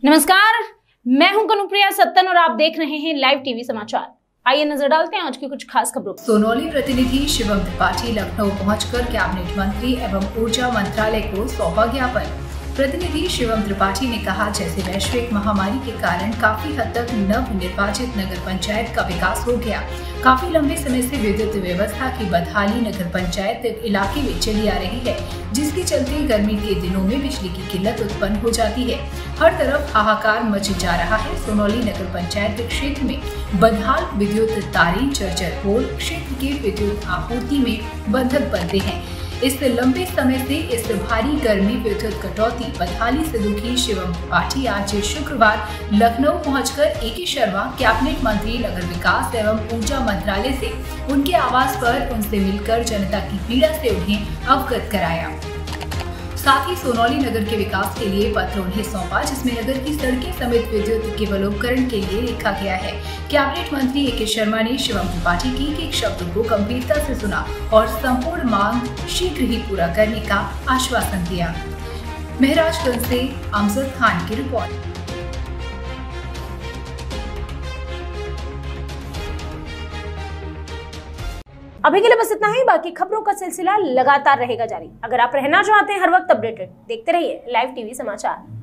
नमस्कार, मैं हूं कनुप्रिया सत्तन और आप देख रहे हैं लाइव टीवी समाचार। आइए नजर डालते हैं आज की कुछ खास खबरों। सोनौली प्रतिनिधि शिवम त्रिपाठी लखनऊ पहुंचकर कैबिनेट मंत्री एवं ऊर्जा मंत्रालय को सौंपा ज्ञापन। प्रतिनिधि शिवम त्रिपाठी ने कहा, जैसे वैश्विक महामारी के कारण काफी हद तक नव निर्वाचित नगर पंचायत का विकास हो गया। काफी लंबे समय से विद्युत व्यवस्था की बदहाली नगर पंचायत इलाके में चली आ रही है, जिसके चलते गर्मी के दिनों में बिजली की किल्लत उत्पन्न हो जाती है। हर तरफ हाहाकार मच जा रहा है। सोनौली नगर पंचायत क्षेत्र में बदहाल विद्युत तारें, जर्जर पोल, क्षेत्र के विद्युत आपूर्ति में बंधक बनते हैं। इस लंबे समय से इस भारी गर्मी, विद्युत कटौती, बदहाली से दुखी शिवम त्रिपाठी आज शुक्रवार लखनऊ पहुंचकर ए.के. शर्मा कैबिनेट मंत्री नगर विकास एवं ऊर्जा मंत्रालय से उनके आवास पर उनसे मिलकर जनता की पीड़ा से उन्हें अवगत कराया। साथ ही सोनौली नगर के विकास के लिए पत्र उन्हें सौंपा, जिसमें नगर की सड़कें समेत विद्युत केबलोपकरण के लिए लिखा गया है। कैबिनेट मंत्री ए.के. शर्मा ने शिवम त्रिपाठी की एक शब्द को गंभीरता से सुना और संपूर्ण मांग शीघ्र ही पूरा करने का आश्वासन दिया। महराजगंज से अमजद खान की रिपोर्ट। अभी के लिए बस इतना ही। बाकी खबरों का सिलसिला लगातार रहेगा जारी। अगर आप रहना चाहते हैं हर वक्त अपडेटेड, देखते रहिए लाइव टीवी समाचार।